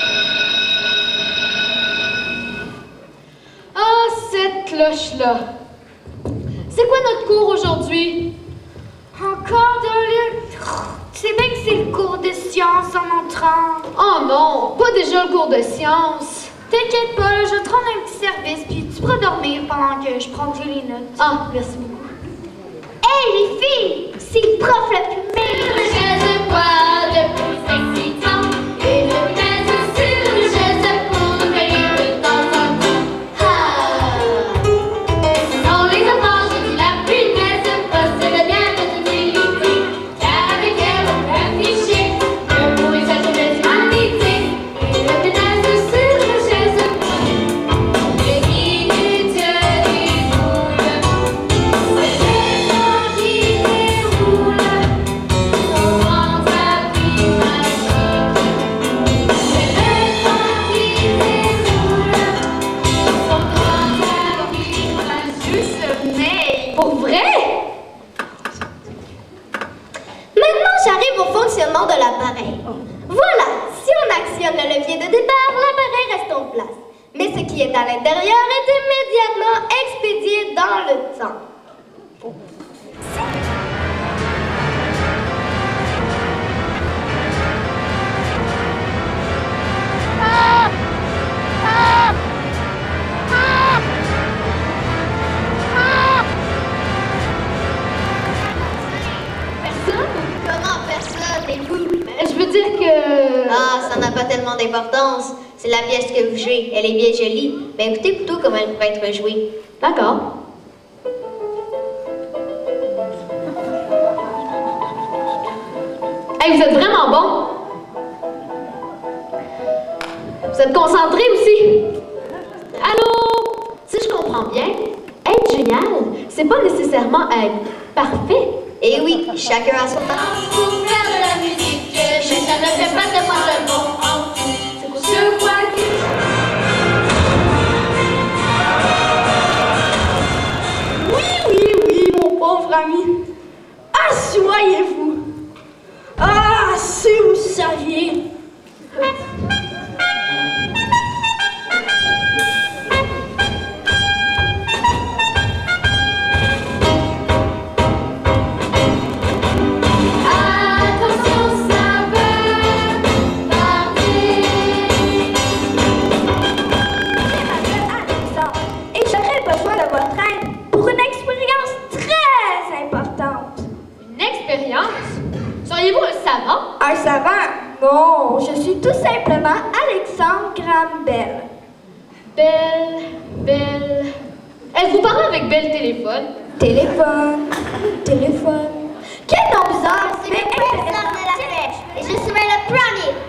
Ah, cette cloche-là. C'est quoi notre cours aujourd'hui? Encore de lutte. Tu sais bien que c'est le cours de sciences en entrant. Oh non, pas déjà le cours de sciences. T'inquiète pas, là, je vais te rendre un petit service, puis tu pourras dormir pendant que je prends les notes. Ah, merci beaucoup. Hey, les filles! C'est le prof le plus meilleur! Je sais quoi de plus excitant et de plus sur le geste pour rire de temps en temps. Ah! Non, les enfants, je dis la prunesse, possède bien notre humilité, car avec elle on peut afficher le beau visage de l'humanité et le menace sur le geste pour les minutes déroulent. C'est le temps qui déroule. Pour vrai? Maintenant, j'arrive au fonctionnement de l'appareil. Voilà, si on actionne le levier de départ, l'appareil reste en place. Mais ce qui est à l'intérieur est immédiatement expédié dans le temps. Comment personne? T'es fou? Je veux dire que... Ah, ça n'a pas tellement d'importance. C'est la pièce que vous jouez. Elle est bien jolie. Mais écoutez plutôt comment elle pourrait être jouée. D'accord. Hey, vous êtes vraiment bon. Vous êtes concentrés aussi. Allô? Si je comprends bien, être génial, c'est pas nécessairement être parfait. Eh oui, chacun a son temps. Pour faire de la musique, mais ça ne fait pas de moi le bon en tout. Je crois que Oui, mon pauvre ami. Assoyez-vous. Ah, si vous saviez. attention, ça peut partir. Alexandre, et j'aurais besoin de votre aide pour une expérience très importante. Une expérience? Seriez-vous un savant? Un savant? Non, je suis tout simplement Alexandre Graham Bell. Belle... Êtes-vous parlé avec Belle Téléphone? Téléphone. Quel nom bizarre, c'est Personne ne l'a fait. Et je serai le premier.